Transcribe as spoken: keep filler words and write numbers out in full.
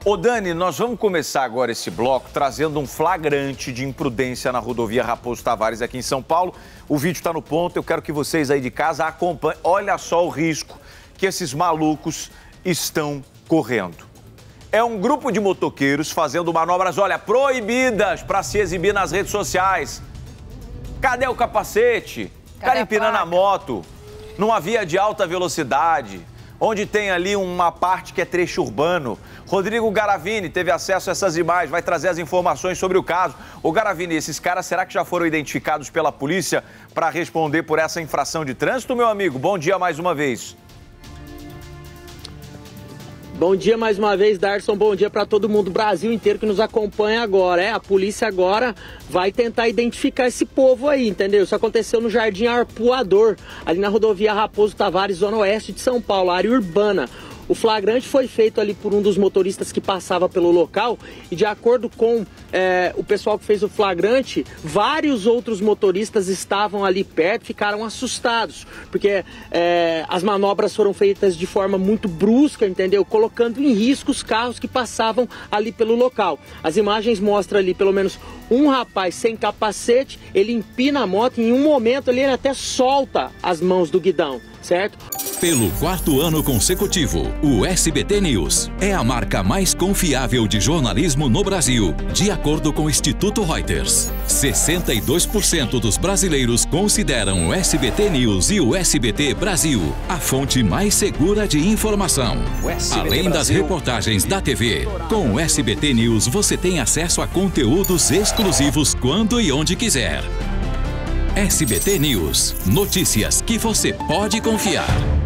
Ô Dani, nós vamos começar agora esse bloco trazendo um flagrante de imprudência na rodovia Raposo Tavares aqui em São Paulo. O vídeo está no ponto, eu quero que vocês aí de casa acompanhem. Olha só o risco que esses malucos estão correndo. É um grupo de motoqueiros fazendo manobras, olha, proibidas para se exibir nas redes sociais. Cadê o capacete? Cara empinando a moto, numa via de alta velocidade, onde tem ali uma parte que é trecho urbano. Rodrigo Garavini teve acesso a essas imagens, vai trazer as informações sobre o caso. Ô Garavini, esses caras, será que já foram identificados pela polícia para responder por essa infração de trânsito, meu amigo? Bom dia mais uma vez. Bom dia mais uma vez, Darson. Bom dia para todo mundo, Brasil inteiro que nos acompanha agora. É, a polícia agora vai tentar identificar esse povo aí, entendeu? Isso aconteceu no Jardim Arpoador, ali na rodovia Raposo Tavares, zona oeste de São Paulo, área urbana. O flagrante foi feito ali por um dos motoristas que passava pelo local e, de acordo com é, o pessoal que fez o flagrante, vários outros motoristas estavam ali perto, ficaram assustados, porque é, as manobras foram feitas de forma muito brusca, entendeu? Colocando em risco os carros que passavam ali pelo local. As imagens mostram ali pelo menos um rapaz sem capacete, ele empina a moto e em um momento ali ele até solta as mãos do guidão, certo? Pelo quarto ano consecutivo, o S B T News é a marca mais confiável de jornalismo no Brasil, de acordo com o Instituto Reuters. sessenta e dois por cento dos brasileiros consideram o S B T News e o S B T Brasil a fonte mais segura de informação. Além das reportagens da T V, com o S B T News você tem acesso a conteúdos exclusivos quando e onde quiser. S B T News, notícias que você pode confiar.